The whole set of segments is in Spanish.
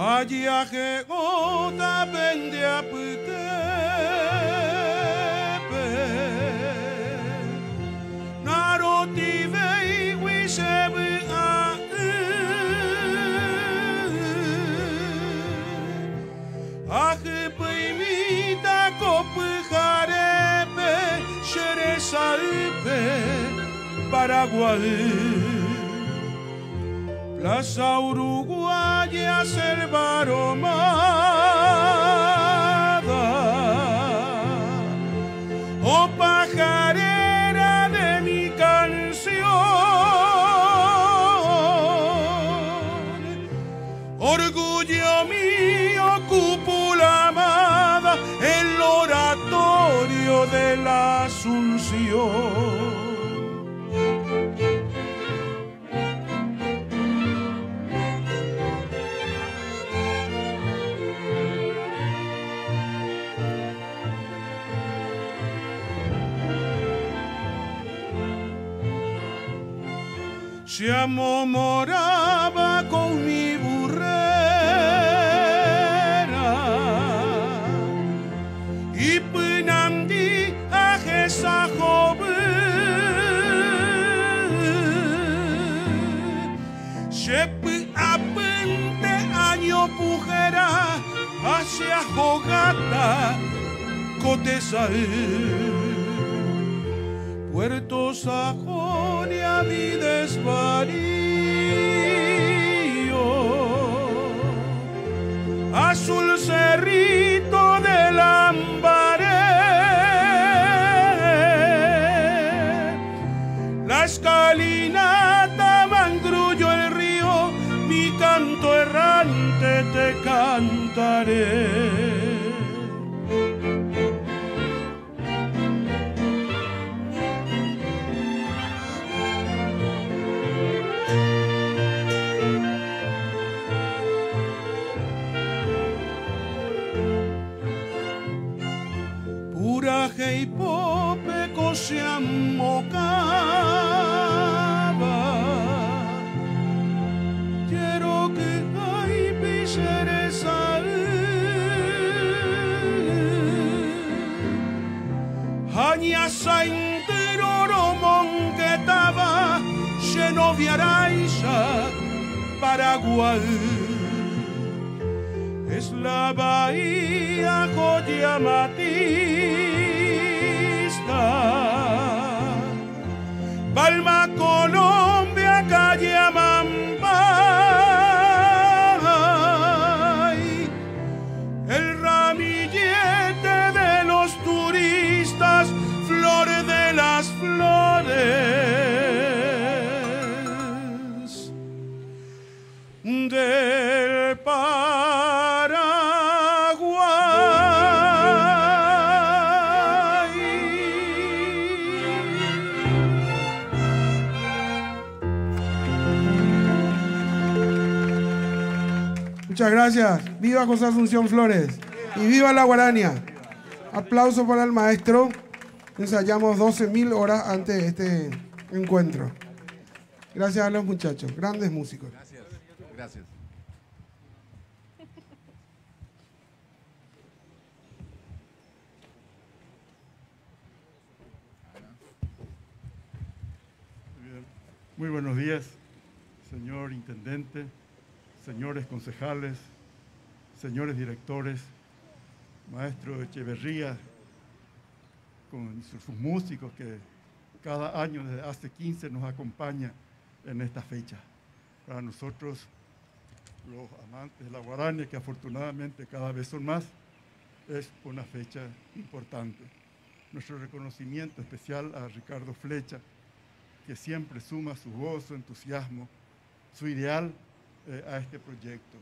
Ajiaje gota pende aputepe Naroti vei wisebu a Aje puimita kopu jarepe Xeresaupe Paraguay Plaza Uruguaya, selva aromada, oh pajarera de mi canción, orgullo mío, cúpula amada, el oratorio de la Asunción. Siamo moraba con mi burrera y punandi a esa joven Shepu apente año pujera hacia jogata cotesal Puerto Sajonia mi desvarío Azul cerrito del Ambaré La escalinata mangrullo el río Mi canto errante te cantaré y pope cosiamocaba quiero que hay piseresa Haña sainteroro monquetaba xenoviaraisa Paraguay es la bahía Coyamatista Palma, Colombia, calle Amambay el ramillete de los turistas flores de las flores del Muchas gracias. Viva José Asunción Flores y viva la guarania. Aplauso para el maestro. Ensayamos 12.000 horas antes de este encuentro. Gracias a los muchachos, grandes músicos. Gracias. Gracias. Muy buenos días, señor intendente, señores concejales, señores directores, maestro Echeverría, con sus músicos que cada año desde hace 15 nos acompaña en esta fecha. Para nosotros, los amantes de la guarania, que afortunadamente cada vez son más, es una fecha importante. Nuestro reconocimiento especial a Ricardo Flecha, que siempre suma su voz, su entusiasmo, su ideal a este proyecto.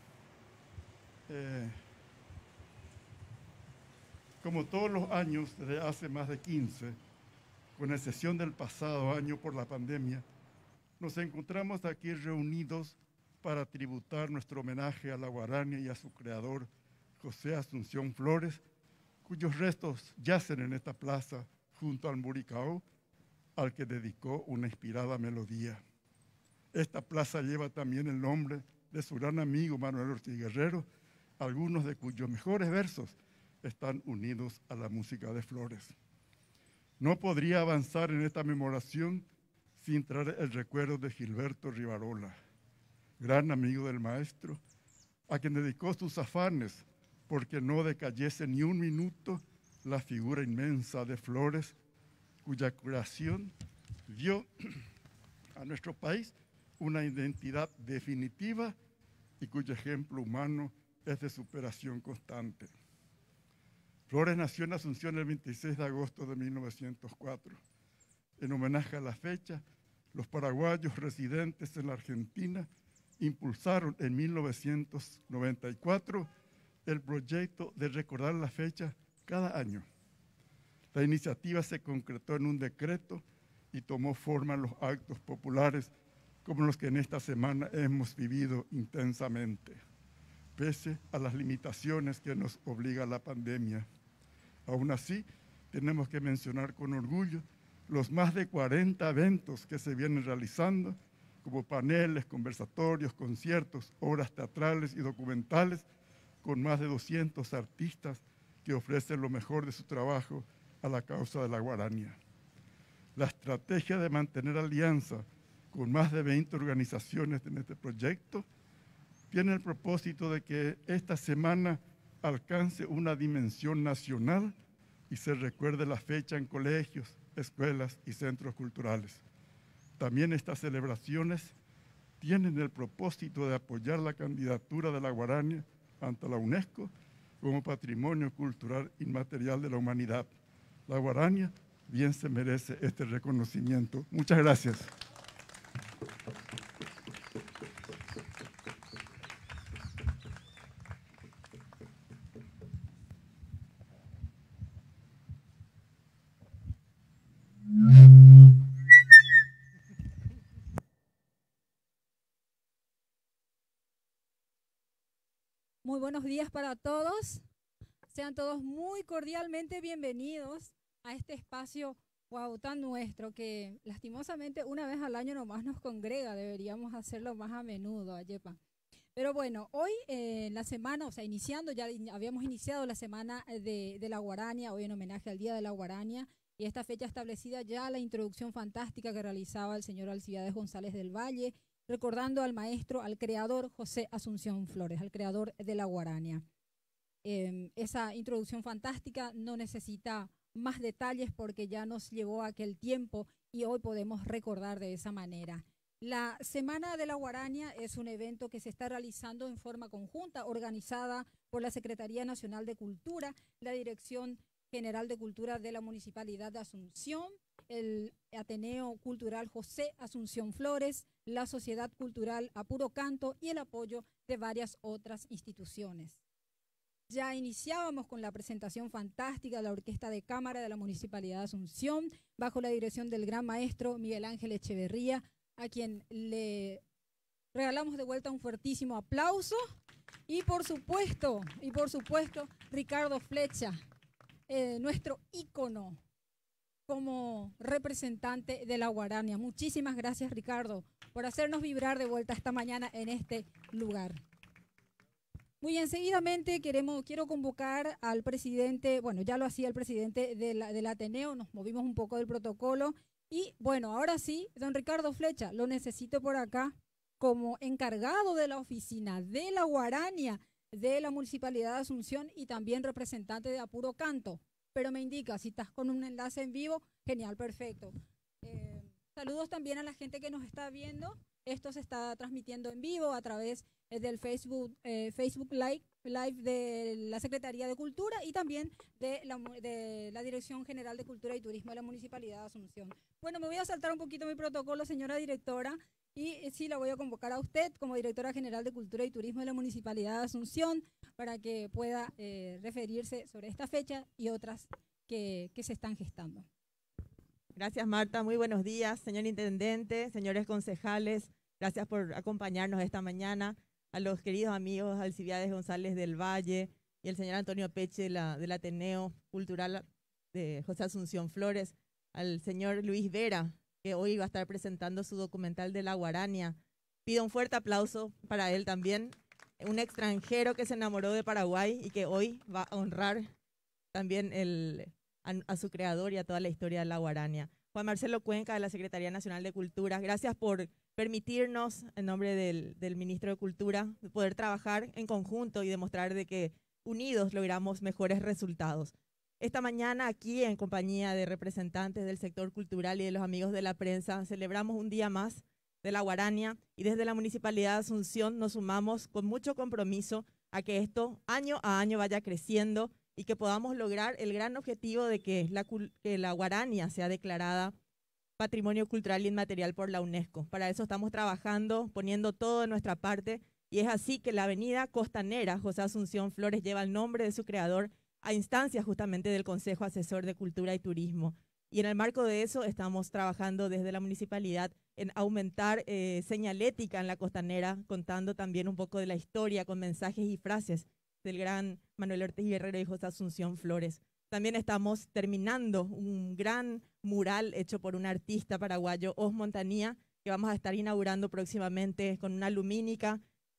Como todos los años, desde hace más de 15, con excepción del pasado año por la pandemia, nos encontramos aquí reunidos para tributar nuestro homenaje a la guarania y a su creador, José Asunción Flores, cuyos restos yacen en esta plaza junto al Muricao, al que dedicó una inspirada melodía. Esta plaza lleva también el nombre de su gran amigo Manuel Ortiz Guerrero, algunos de cuyos mejores versos están unidos a la música de Flores. No podría avanzar en esta memoración sin traer el recuerdo de Gilberto Rivarola, gran amigo del maestro, a quien dedicó sus afanes porque no decayese ni un minuto la figura inmensa de Flores, cuya creación dio a nuestro país una identidad definitiva y cuyo ejemplo humano es de superación constante. Flores nació en Asunción el 26 de agosto de 1904. En homenaje a la fecha, los paraguayos residentes en la Argentina impulsaron en 1994 el proyecto de recordar la fecha cada año. La iniciativa se concretó en un decreto y tomó forma en los actos populares como los que en esta semana hemos vivido intensamente, pese a las limitaciones que nos obliga la pandemia. Aún así, tenemos que mencionar con orgullo los más de 40 eventos que se vienen realizando, como paneles, conversatorios, conciertos, obras teatrales y documentales, con más de 200 artistas que ofrecen lo mejor de su trabajo a la causa de la guaranía. La estrategia de mantener alianza con más de 20 organizaciones en este proyecto tiene el propósito de que esta semana alcance una dimensión nacional y se recuerde la fecha en colegios, escuelas y centros culturales. También estas celebraciones tienen el propósito de apoyar la candidatura de la guarania ante la UNESCO como Patrimonio Cultural Inmaterial de la Humanidad. La guarania bien se merece este reconocimiento. Muchas gracias. Muy buenos días para todos. Sean todos muy cordialmente bienvenidos a este espacio tan nuestro que lastimosamente una vez al año nomás nos congrega. Deberíamos hacerlo más a menudo, Ayepa. Pero bueno, hoy la semana, habíamos iniciado la semana de la guarania, hoy en homenaje al Día de la Guarania, y esta fecha establecida ya la introducción fantástica que realizaba el señor Alcibiades González del Valle, recordando al maestro, al creador José Asunción Flores, al creador de la guarania. Esa introducción fantástica no necesita más detalles porque ya nos llevó aquel tiempo y hoy podemos recordar de esa manera. La Semana de la Guarania es un evento que se está realizando en forma conjunta, organizada por la Secretaría Nacional de Cultura, la Dirección General de Cultura de la Municipalidad de Asunción, el Ateneo Cultural José Asunción Flores, la Sociedad Cultural Apuro Canto y el apoyo de varias otras instituciones. Ya iniciábamos con la presentación fantástica de la Orquesta de Cámara de la Municipalidad de Asunción, bajo la dirección del gran maestro Miguel Ángel Echeverría, a quien le regalamos de vuelta un fuertísimo aplauso. Y por supuesto, Ricardo Flecha, nuestro ícono como representante de la guarania. Muchísimas gracias, Ricardo, por hacernos vibrar de vuelta esta mañana en este lugar. Muy enseguidamente quiero convocar al presidente, bueno, ya lo hacía el presidente del Ateneo, nos movimos un poco del protocolo y bueno, ahora sí, don Ricardo Flecha, lo necesito por acá como encargado de la oficina de la guarania de la Municipalidad de Asunción y también representante de Apuro Canto. Pero me indica, si estás con un enlace en vivo, genial, perfecto. Saludos también a la gente que nos está viendo. Esto se está transmitiendo en vivo a través del Facebook Live de la Secretaría de Cultura y también de la Dirección General de Cultura y Turismo de la Municipalidad de Asunción. Bueno, me voy a saltar un poquito mi protocolo, señora directora, y sí la voy a convocar a usted como Directora General de Cultura y Turismo de la Municipalidad de Asunción para que pueda referirse sobre esta fecha y otras que se están gestando. Gracias, Marta. Muy buenos días, señor Intendente, señores concejales. Gracias por acompañarnos esta mañana. A los queridos amigos Alcibiades González del Valle y el señor Antonio Peche del Ateneo Cultural de José Asunción Flores, al señor Luis Vera, que hoy va a estar presentando su documental de la guarania, Pido un fuerte aplauso para él también, un extranjero que se enamoró de Paraguay y que hoy va a honrar también a su creador y a toda la historia de la Guarania. Juan Marcelo Cuenca, de la Secretaría Nacional de Cultura, gracias por permitirnos, en nombre del Ministro de Cultura, poder trabajar en conjunto y demostrar de que unidos logramos mejores resultados. Esta mañana aquí, en compañía de representantes del sector cultural y de los amigos de la prensa, celebramos un día más de la Guarania y desde la Municipalidad de Asunción nos sumamos con mucho compromiso a que esto año a año vaya creciendo y que podamos lograr el gran objetivo de que la Guarania sea declarada Patrimonio Cultural Inmaterial por la UNESCO. Para eso estamos trabajando, poniendo todo de nuestra parte, y es así que la avenida costanera José Asunción Flores lleva el nombre de su creador a instancias justamente del Consejo Asesor de Cultura y Turismo. Y en el marco de eso estamos trabajando desde la municipalidad en aumentar señalética en la costanera, contando también un poco de la historia con mensajes y frases del gran Manuel Ortiz Guerrero y José Asunción Flores. También estamos terminando un gran mural hecho por un artista paraguayo, Os Montanía, que vamos a estar inaugurando próximamente con una lumínica.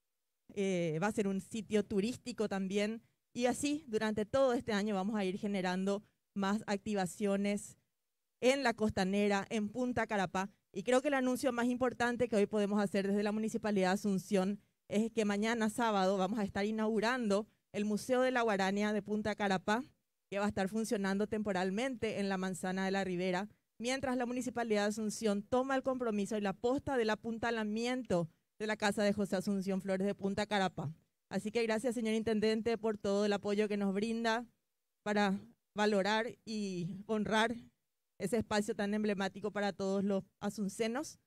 Va a ser un sitio turístico también. Y así, durante todo este año vamos a ir generando más activaciones en la costanera, en Punta Carapá. Y creo que el anuncio más importante que hoy podemos hacer desde la Municipalidad de Asunción es que mañana sábado vamos a estar inaugurando el Museo de la Guarania de Punta Carapá, que va a estar funcionando temporalmente en la Manzana de la Ribera, mientras la Municipalidad de Asunción toma el compromiso y la posta del apuntalamiento de la Casa de José Asunción Flores de Punta Carapá. Así que gracias, señor Intendente, por todo el apoyo que nos brinda para valorar y honrar ese espacio tan emblemático para todos los asuncenos.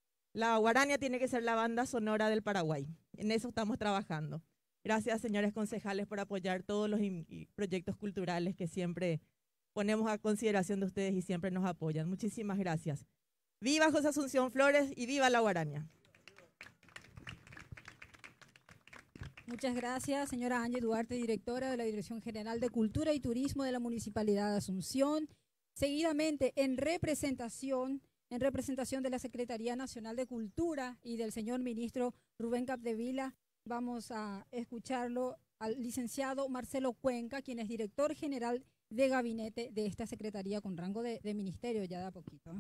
La Guarania tiene que ser la banda sonora del Paraguay. En eso estamos trabajando. Gracias, señores concejales, por apoyar todos los proyectos culturales que siempre ponemos a consideración de ustedes y siempre nos apoyan. Muchísimas gracias. ¡Viva José Asunción Flores y viva la Guarania! Muchas gracias, señora Ángel Duarte, directora de la Dirección General de Cultura y Turismo de la Municipalidad de Asunción. Seguidamente, en representación de la Secretaría Nacional de Cultura y del señor ministro Rubén Capdevila, vamos a escucharlo al licenciado Marcelo Cuenca, quien es director general de gabinete de esta secretaría con rango de ministerio ya de a poquito.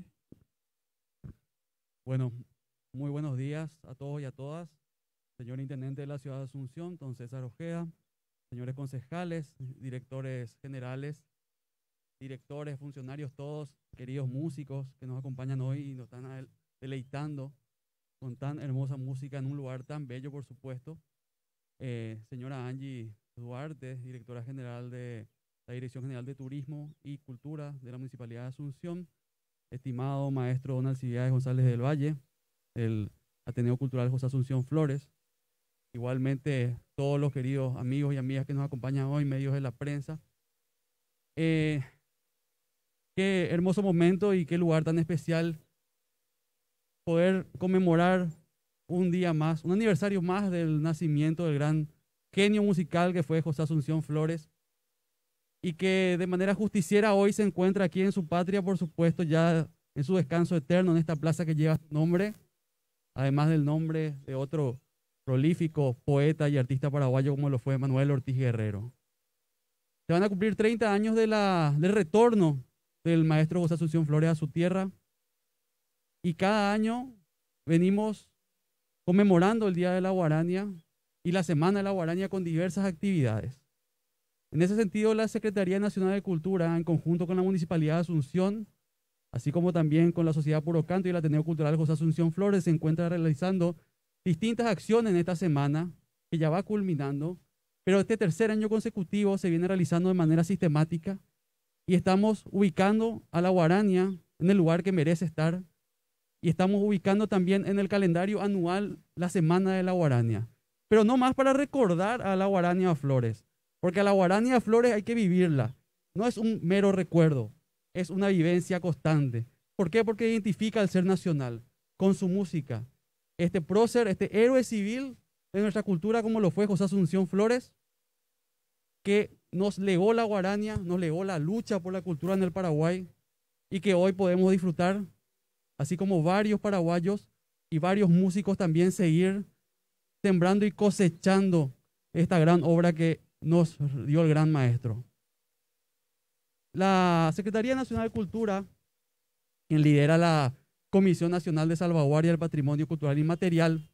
Bueno, muy buenos días a todos y a todas. Señor Intendente de la Ciudad de Asunción, don César Ojeda, señores concejales, directores generales, directores, funcionarios todos, queridos músicos que nos acompañan hoy y nos están deleitando con tan hermosa música en un lugar tan bello, por supuesto. Señora Angie Duarte, directora general de la Dirección General de Turismo y Cultura de la Municipalidad de Asunción, estimado maestro don Alcibiades González del Valle, el Ateneo Cultural José Asunción Flores, igualmente todos los queridos amigos y amigas que nos acompañan hoy, medios de la prensa. Qué hermoso momento y qué lugar tan especial poder conmemorar un día más, un aniversario más del nacimiento del gran genio musical que fue José Asunción Flores, y que de manera justiciera hoy se encuentra aquí en su patria, por supuesto, ya en su descanso eterno, en esta plaza que lleva su nombre, además del nombre de otro prolífico poeta y artista paraguayo como lo fue Manuel Ortiz Guerrero. Se van a cumplir 30 años del retorno del maestro José Asunción Flores a su tierra, y cada año venimos conmemorando el Día de la Guarania y la Semana de la Guarania con diversas actividades. En ese sentido, la Secretaría Nacional de Cultura, en conjunto con la Municipalidad de Asunción, así como también con la Sociedad Puro Canto y el Ateneo Cultural José Asunción Flores, se encuentra realizando distintas acciones en esta semana, que ya va culminando, pero este tercer año consecutivo se viene realizando de manera sistemática y estamos ubicando a la Guarania en el lugar que merece estar, y estamos ubicando también en el calendario anual la Semana de la Guarania, pero no más para recordar a la Guarania Flores, porque a la Guarania Flores hay que vivirla, no es un mero recuerdo, es una vivencia constante. ¿Por qué? Porque identifica al ser nacional con su música, este prócer, este héroe civil de nuestra cultura como lo fue José Asunción Flores, que nos legó la Guarania, nos legó la lucha por la cultura en el Paraguay, y que hoy podemos disfrutar, así como varios paraguayos, y varios músicos también seguir sembrando y cosechando esta gran obra que nos dio el gran maestro. La Secretaría Nacional de Cultura, quien lidera la Comisión Nacional de Salvaguardia del Patrimonio Cultural Inmaterial,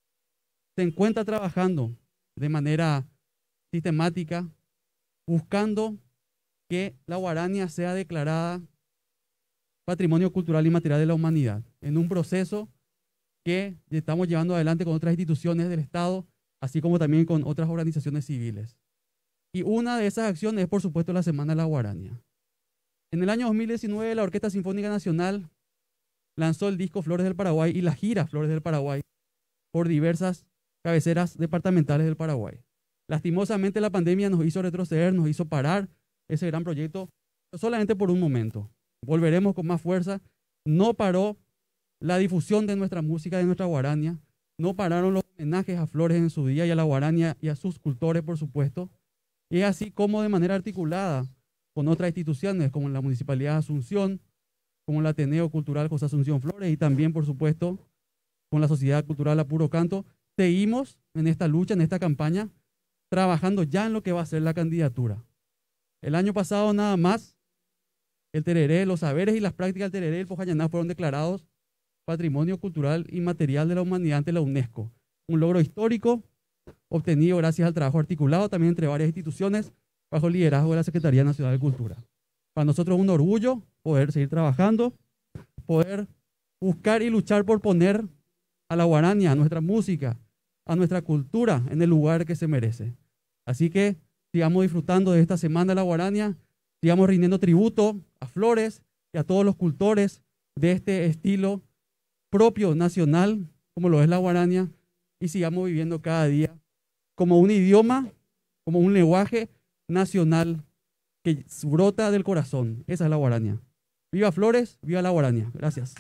se encuentra trabajando de manera sistemática, buscando que la Guarania sea declarada Patrimonio Cultural Inmaterial de la Humanidad, en un proceso que estamos llevando adelante con otras instituciones del Estado, así como también con otras organizaciones civiles. Y una de esas acciones es, por supuesto, la Semana de la Guarania. En el año 2019, la Orquesta Sinfónica Nacional lanzó el disco Flores del Paraguay y la gira Flores del Paraguay por diversas cabeceras departamentales del Paraguay. Lastimosamente, la pandemia nos hizo retroceder, nos hizo parar ese gran proyecto, solamente por un momento. Volveremos con más fuerza. No paró la difusión de nuestra música, de nuestra guarania. No pararon los homenajes a Flores en su día y a la guarania y a sus cultores, por supuesto. Y es así como de manera articulada con otras instituciones como la Municipalidad de Asunción, como el Ateneo Cultural José Asunción Flores y también, por supuesto, con la Sociedad Cultural A Puro Canto, seguimos en esta lucha, en esta campaña, trabajando ya en lo que va a ser la candidatura. El año pasado nada más, el tereré, los saberes y las prácticas del tereré y el Pojayaná fueron declarados Patrimonio Cultural Inmaterial de la Humanidad ante la UNESCO. Un logro histórico obtenido gracias al trabajo articulado también entre varias instituciones bajo el liderazgo de la Secretaría Nacional de Cultura. Para nosotros es un orgullo poder seguir trabajando, poder buscar y luchar por poner a la guarania, a nuestra música, a nuestra cultura en el lugar que se merece. Así que sigamos disfrutando de esta Semana de la Guarania, sigamos rindiendo tributo a Flores y a todos los cultores de este estilo propio, nacional, como lo es la guarania, y sigamos viviendo cada día como un idioma, como un lenguaje nacional que brota del corazón. Esa es la guarania. Viva Flores, viva la guarania. Gracias.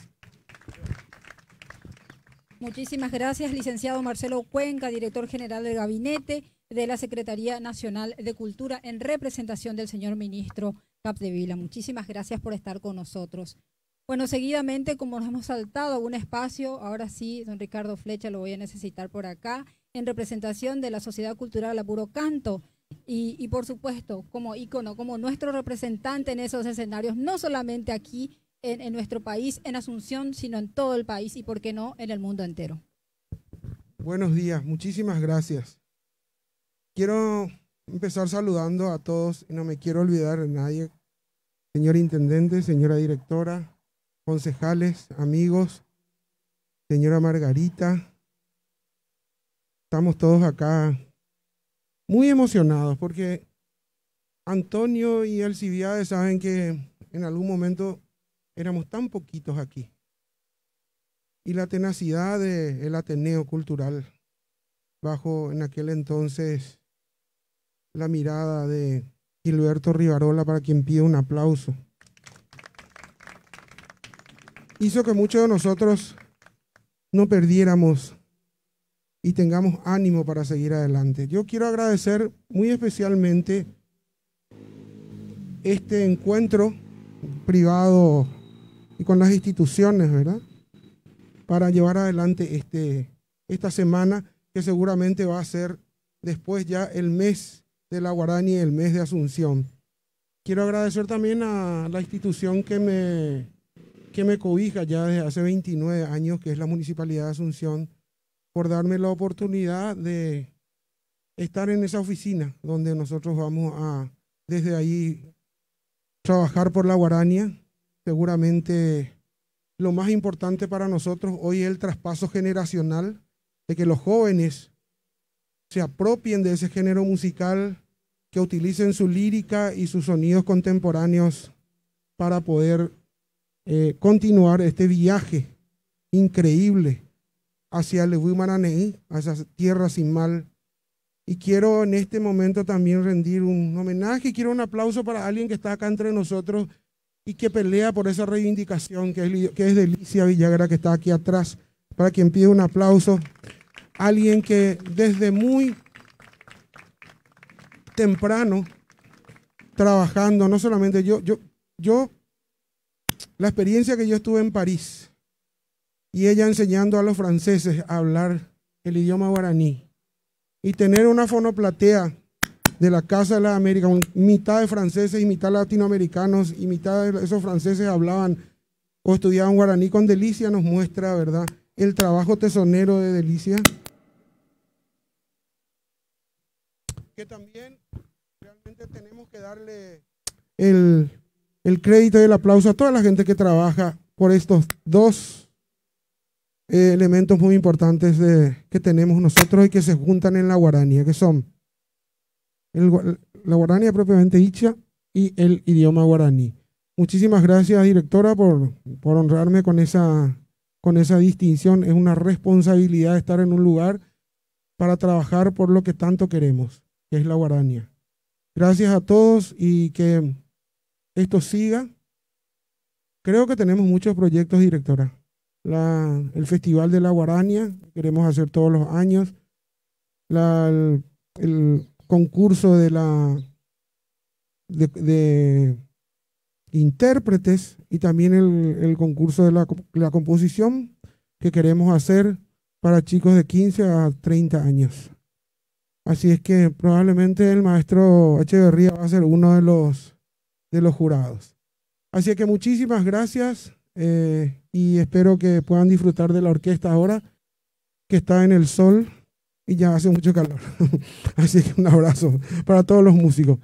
Muchísimas gracias, licenciado Marcelo Cuenca, director general del Gabinete de la Secretaría Nacional de Cultura, en representación del señor ministro Capdevila. Muchísimas gracias por estar con nosotros. Bueno, seguidamente, como nos hemos saltado un espacio, ahora sí, don Ricardo Flecha lo voy a necesitar por acá, en representación de la Sociedad Cultural A Puro Canto, y por supuesto, como ícono, como nuestro representante en esos escenarios, no solamente aquí en nuestro país, en Asunción, sino en todo el país y, por qué no, en el mundo entero. Buenos días, muchísimas gracias. Quiero empezar saludando a todos y no me quiero olvidar de nadie. Señor Intendente, señora Directora, concejales, amigos, señora Margarita. Estamos todos acá muy emocionados porque Antonio y Alcibiades saben que en algún momento éramos tan poquitos aquí. Y la tenacidad del Ateneo Cultural, bajo en aquel entonces la mirada de Gilberto Rivarola, para quien pide un aplauso, hizo que muchos de nosotros no perdiéramos y tengamos ánimo para seguir adelante. Yo quiero agradecer muy especialmente este encuentro privado y con las instituciones, ¿verdad?, para llevar adelante esta semana, que seguramente va a ser después ya el mes de la guarania y el mes de Asunción. Quiero agradecer también a la institución que me cobija ya desde hace 29 años, que es la Municipalidad de Asunción, por darme la oportunidad de estar en esa oficina donde nosotros vamos a, desde ahí, trabajar por la guarania. Seguramente lo más importante para nosotros hoy es el traspaso generacional, de que los jóvenes se apropien de ese género musical, que utilicen su lírica y sus sonidos contemporáneos para poder continuar este viaje increíble hacia el Huimaraneí, hacia tierra sin mal. Y quiero en este momento también rendir un homenaje y quiero un aplauso para alguien que está acá entre nosotros y que pelea por esa reivindicación, que es Delicia Villagra, que está aquí atrás, para quien pide un aplauso. Alguien que desde muy temprano, trabajando, no solamente yo, la experiencia que yo estuve en París, y ella enseñando a los franceses a hablar el idioma guaraní y tener una fonoplatea de la Casa de las Américas, mitad de franceses y mitad latinoamericanos, y mitad de esos franceses hablaban o estudiaban guaraní con Delicia, nos muestra, ¿verdad?, el trabajo tesonero de Delicia. Que también realmente tenemos que darle el crédito y el aplauso a toda la gente que trabaja por estos dos elementos muy importantes que tenemos nosotros y que se juntan en la Guarania, que son la Guarania propiamente dicha y el idioma guaraní. Muchísimas gracias, directora, por honrarme con esa distinción. Es una responsabilidad estar en un lugar para trabajar por lo que tanto queremos, que es la Guarania. Gracias a todos y que esto siga. Creo que tenemos muchos proyectos, directora. El Festival de la Guarania, queremos hacer todos los años. El concurso de intérpretes y también el concurso de la composición que queremos hacer para chicos de 15 a 30 años. Así es que probablemente el maestro Echeverría va a ser uno de los jurados. Así es que muchísimas gracias y espero que puedan disfrutar de la orquesta ahora, que está en el sol y ya hace mucho calor. Así que un abrazo para todos los músicos.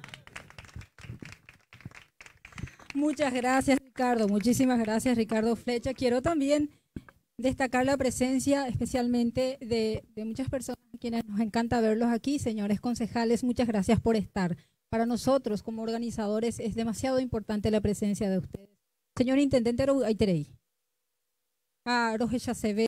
Muchas gracias, Ricardo. Muchísimas gracias, Ricardo Flecha. Quiero también destacar la presencia especialmente de muchas personas a quienes nos encanta verlos aquí. Señores concejales, muchas gracias por estar. Para nosotros, como organizadores, es demasiado importante la presencia de ustedes. Señor Intendente Aiterey. Roge Chacebe.